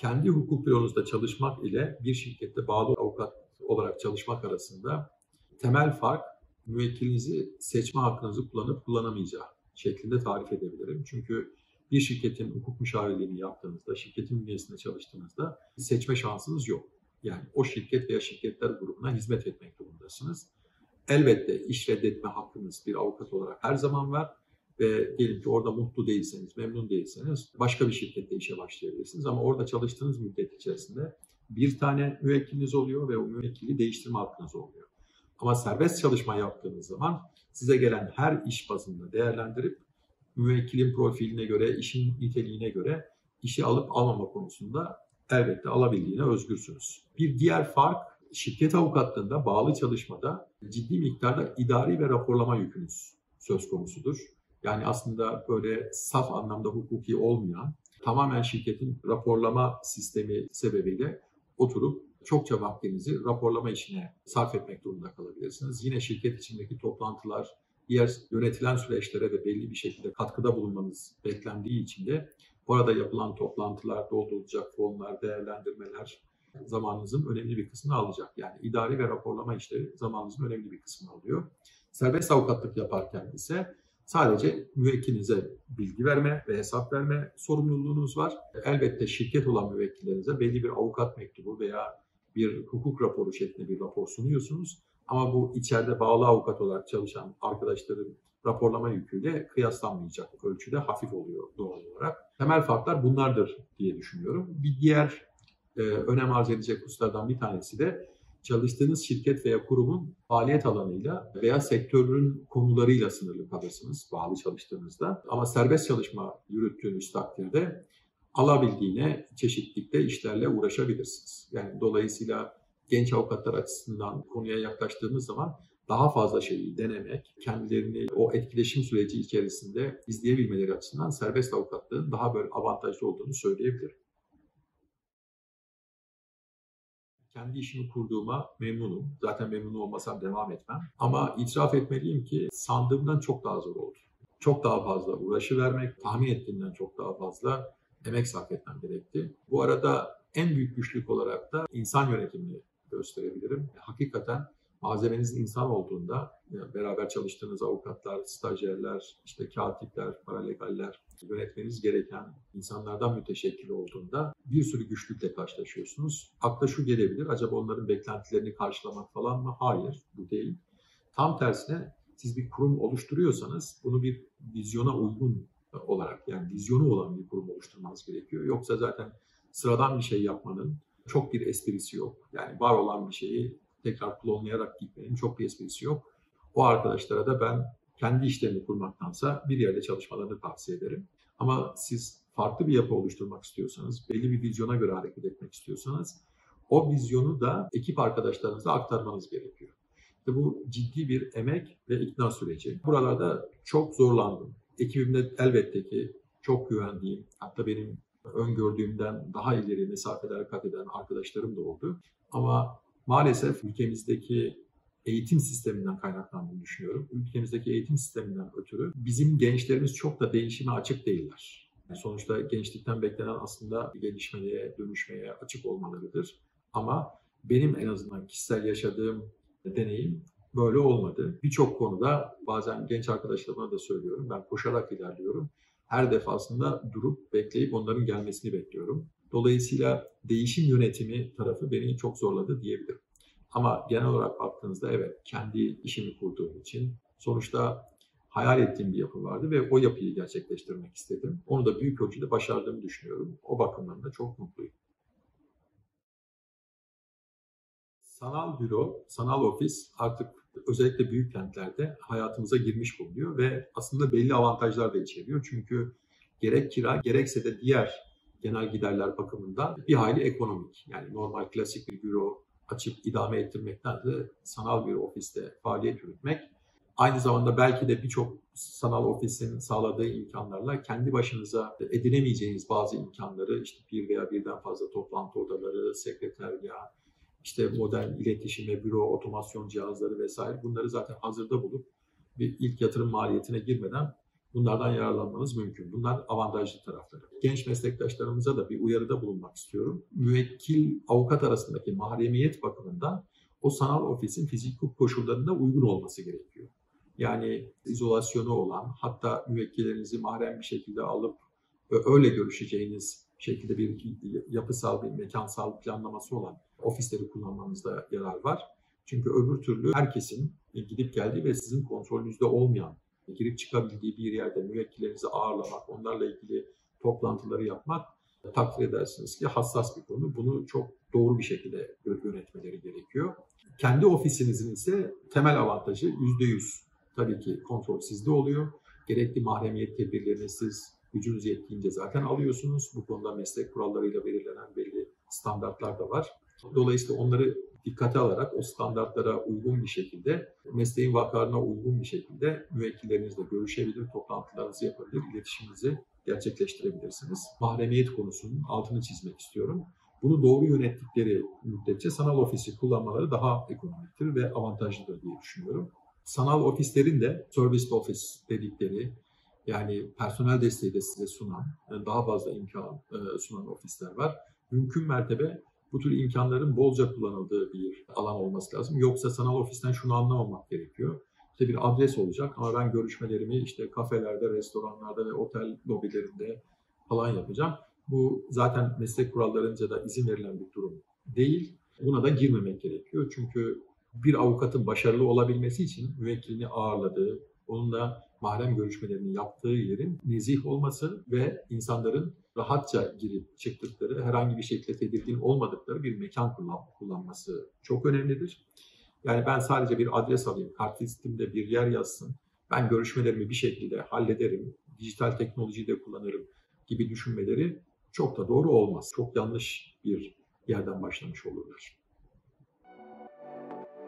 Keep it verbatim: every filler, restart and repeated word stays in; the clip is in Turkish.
Kendi hukuk büromuzda çalışmak ile bir şirkette bağlı avukat olarak çalışmak arasında temel fark müvekkilinizi seçme hakkınızı kullanıp kullanamayacağı şeklinde tarif edebilirim. Çünkü bir şirketin hukuk müşavirliğini yaptığınızda, şirketin bünyesinde çalıştığınızda seçme şansınız yok. Yani o şirket veya şirketler grubuna hizmet etmek durumundasınız. Elbette iş reddetme hakkınız bir avukat olarak her zaman var. Ve diyelim ki orada mutlu değilseniz, memnun değilseniz başka bir şirkette işe başlayabilirsiniz. Ama orada çalıştığınız müddet içerisinde bir tane müvekkiliniz oluyor ve o müvekkili değiştirme hakkınız oluyor. Ama serbest çalışma yaptığınız zaman size gelen her iş bazında değerlendirip müvekkilin profiline göre, işin niteliğine göre işi alıp almama konusunda elbette alabildiğine özgürsünüz. Bir diğer fark, şirket avukatlığında bağlı çalışmada ciddi miktarda idari ve raporlama yükünüz söz konusudur. Yani aslında böyle saf anlamda hukuki olmayan, tamamen şirketin raporlama sistemi sebebiyle oturup çokça vaktinizi raporlama işine sarf etmek durumunda kalabilirsiniz. Yine şirket içindeki toplantılar, diğer yönetilen süreçlere de belli bir şekilde katkıda bulunmanız beklendiği için de orada yapılan toplantılar, doldurulacak formlar, değerlendirmeler zamanınızın önemli bir kısmını alacak. Yani idari ve raporlama işleri zamanınızın önemli bir kısmını alıyor. Serbest avukatlık yaparken ise sadece müvekkilinize bilgi verme ve hesap verme sorumluluğunuz var. Elbette şirket olan müvekkillerinize belli bir avukat mektubu veya bir hukuk raporu şeklinde bir rapor sunuyorsunuz. Ama bu içeride bağlı avukat olarak çalışan arkadaşların raporlama yüküyle kıyaslanmayacak ölçüde hafif oluyor doğal olarak. Temel farklar bunlardır diye düşünüyorum. Bir diğer e, önem arz edecek hususlardan bir tanesi de çalıştığınız şirket veya kurumun faaliyet alanıyla veya sektörün konularıyla sınırlı kalırsınız bağlı çalıştığınızda. Ama serbest çalışma yürüttüğünüz takdirde alabildiğine çeşitlilikte işlerle uğraşabilirsiniz. Yani dolayısıyla genç avukatlar açısından konuya yaklaştığımız zaman daha fazla şeyi denemek, kendilerini o etkileşim süreci içerisinde izleyebilmeleri açısından serbest avukatlığın daha böyle avantajlı olduğunu söyleyebilirim. Kendi işimi kurduğuma memnunum. Zaten memnun olmasam devam etmem. Ama itiraf etmeliyim ki sandığımdan çok daha zor oldu. Çok daha fazla uğraşı vermek, tahmin ettiğimden çok daha fazla emek sarf etmem gerekti. Bu arada en büyük güçlük olarak da insan yönetimini gösterebilirim. Hakikaten malzemenizin insan olduğunda, yani beraber çalıştığınız avukatlar, stajyerler, işte katipler, paralegaller, yönetmeniz gereken insanlardan müteşekkil olduğunda bir sürü güçlükle karşılaşıyorsunuz. Akla şu gelebilir, acaba onların beklentilerini karşılamak falan mı? Hayır, bu değil. Tam tersine siz bir kurum oluşturuyorsanız bunu bir vizyona uygun olarak, yani vizyonu olan bir kurum oluşturmanız gerekiyor. Yoksa zaten sıradan bir şey yapmanın çok bir esprisi yok. Yani var olan bir şeyi tekrar klonlayarak gitmenin çok bir esprisi yok. O arkadaşlara da ben kendi işlerini kurmaktansa bir yerde çalışmalarını tavsiye ederim. Ama siz farklı bir yapı oluşturmak istiyorsanız, belli bir vizyona göre hareket etmek istiyorsanız o vizyonu da ekip arkadaşlarınıza aktarmanız gerekiyor. İşte bu ciddi bir emek ve ikna süreci. Buralarda çok zorlandım. Ekibimde elbette ki çok güvendiğim, hatta benim öngördüğümden daha ileri mesafeler kat eden arkadaşlarım da oldu. Ama maalesef ülkemizdeki eğitim sisteminden kaynaklandığını düşünüyorum. Ülkemizdeki eğitim sisteminden ötürü bizim gençlerimiz çok da değişime açık değiller. Yani sonuçta gençlikten beklenen aslında gelişmeye, dönüşmeye açık olmalarıdır. Ama benim en azından kişisel yaşadığım deneyim böyle olmadı. Birçok konuda bazen genç arkadaşlarıma da söylüyorum. Ben koşarak ilerliyorum. Her defasında durup bekleyip onların gelmesini bekliyorum. Dolayısıyla değişim yönetimi tarafı beni çok zorladı diyebilirim. Ama genel olarak baktığınızda evet, kendi işimi kurduğum için sonuçta hayal ettiğim bir yapı vardı ve o yapıyı gerçekleştirmek istedim. Onu da büyük ölçüde başardığımı düşünüyorum. O bakımdan da çok mutluyum. Sanal büro, sanal ofis artık özellikle büyük kentlerde hayatımıza girmiş bulunuyor ve aslında belli avantajlar da içeriyor. Çünkü gerek kira gerekse de diğer genel giderler bakımından bir hayli ekonomik. Yani normal klasik bir büro açıp idame ettirmekten de sanal bir ofiste faaliyet yürütmek aynı zamanda belki de birçok sanal ofisin sağladığı imkanlarla kendi başınıza edinemeyeceğiniz bazı imkanları, işte bir veya birden fazla toplantı odaları, sekreterya, işte modern iletişime, büro, otomasyon cihazları vesaire bunları zaten hazırda bulup bir ilk yatırım maliyetine girmeden Bunlardan yararlanmanız mümkün. Bunlar avantajlı tarafları. Genç meslektaşlarımıza da bir uyarıda bulunmak istiyorum. Müvekkil avukat arasındaki mahremiyet bakımından o sanal ofisin fizik hukuk koşullarına uygun olması gerekiyor. Yani izolasyonu olan, hatta müvekkillerinizi mahrem bir şekilde alıp öyle görüşeceğiniz şekilde bir yapısal, bir mekansal planlaması olan ofisleri kullanmanızda yarar var. Çünkü öbür türlü herkesin gidip geldiği ve sizin kontrolünüzde olmayan, girip çıkabildiği bir yerde müvekkillerinizi ağırlamak, onlarla ilgili toplantıları yapmak, takdir edersiniz ki hassas bir konu. Bunu çok doğru bir şekilde yönetmeleri gerekiyor. Kendi ofisinizin ise temel avantajı yüzde yüz tabii ki kontrol sizde oluyor. Gerekli mahremiyet tedbirlerini siz gücünüz yettiğince zaten alıyorsunuz. Bu konuda meslek kurallarıyla belirlenen belli standartlar da var. Dolayısıyla onları dikkate alarak o standartlara uygun bir şekilde, mesleğin vakalarına uygun bir şekilde müvekkillerinizle görüşebilir, toplantılarınızı yapabilir, iletişiminizi gerçekleştirebilirsiniz. Mahremiyet konusunun altını çizmek istiyorum. Bunu doğru yönettikleri müddetçe sanal ofisi kullanmaları daha ekonomiktir ve avantajlıdır diye düşünüyorum. Sanal ofislerin de service office dedikleri, yani personel desteği de size sunan, daha fazla imkan sunan ofisler var. Mümkün mertebe bu tür imkanların bolca kullanıldığı bir alan olması lazım. Yoksa sanal ofisten şunu anlamamak gerekiyor. İşte bir adres olacak ama ben görüşmelerimi işte kafelerde, restoranlarda ve otel lobilerinde falan yapacağım. Bu zaten meslek kurallarınca da izin verilen bir durum değil. Buna da girmemek gerekiyor. Çünkü bir avukatın başarılı olabilmesi için müvekkilini ağırladığı, onunla mahrem görüşmelerini yaptığı yerin nezih olması ve insanların rahatça girip çıktıkları, herhangi bir şekilde tedirgin olmadıkları bir mekan kullanması çok önemlidir. Yani ben sadece bir adres alayım, kart listemde bir yer yazsın, ben görüşmelerimi bir şekilde hallederim, dijital teknolojiyi de kullanırım gibi düşünmeleri çok da doğru olmaz. Çok yanlış bir yerden başlamış olurlar.